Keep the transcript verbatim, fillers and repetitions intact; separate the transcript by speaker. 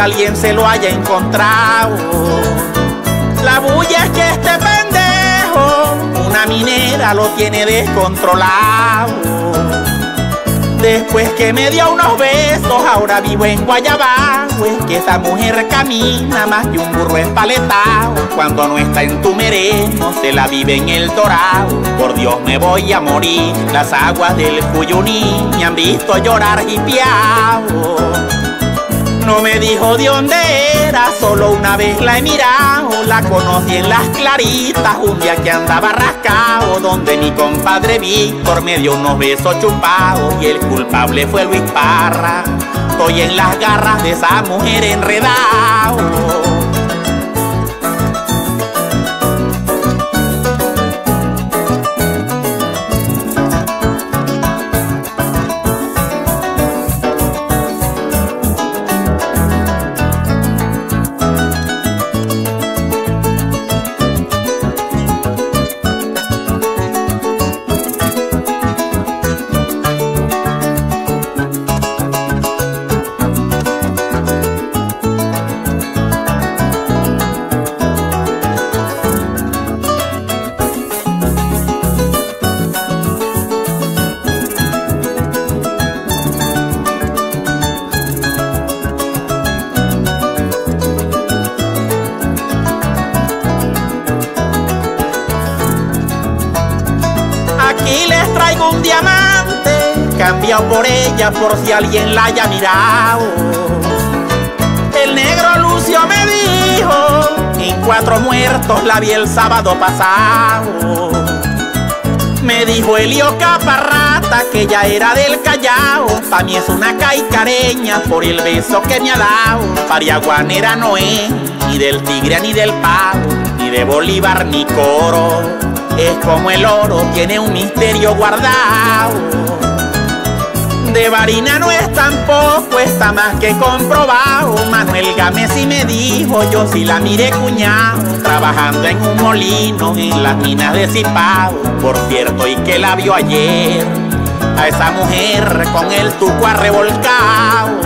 Speaker 1: alguien se lo haya encontrado. La bulla es que este pendejo, una minera lo tiene descontrolado. Después que me dio unos besos, ahora vivo en Guayabago. Es que esa mujer camina más que un burro espaletado. Cuando no está en tu mereno, se la vive en el Dorado. Por Dios me voy a morir, las aguas del Cuyuní me han visto llorar hipiao. No me dijo de dónde era, solo una vez la he mirado. La conocí en Las Claritas, un día que andaba rascado, donde mi compadre Víctor me dio unos besos chupados. Y el culpable fue Luis Parra. Estoy en las garras de esa mujer enredado. Aquí les traigo un diamante, cambiado por ella por si alguien la haya mirado. El negro Lucio me dijo, en Cuatro Muertos la vi el sábado pasado. Me dijo Elio Caparrata que ella era del Callao. Pa' mí es una caicareña por el beso que me ha dado. Pariaguanera no es, ni del Tigre ni del Pavo, ni de Bolívar ni Coro. Es como el oro, tiene un misterio guardado. De Barina no es tampoco, está más que comprobado. Manuel Gámez sí me dijo, yo sí la miré cuñado, trabajando en un molino en las minas de Cipao. Por cierto, y que la vio ayer, a esa mujer con el tuco arrevolcado.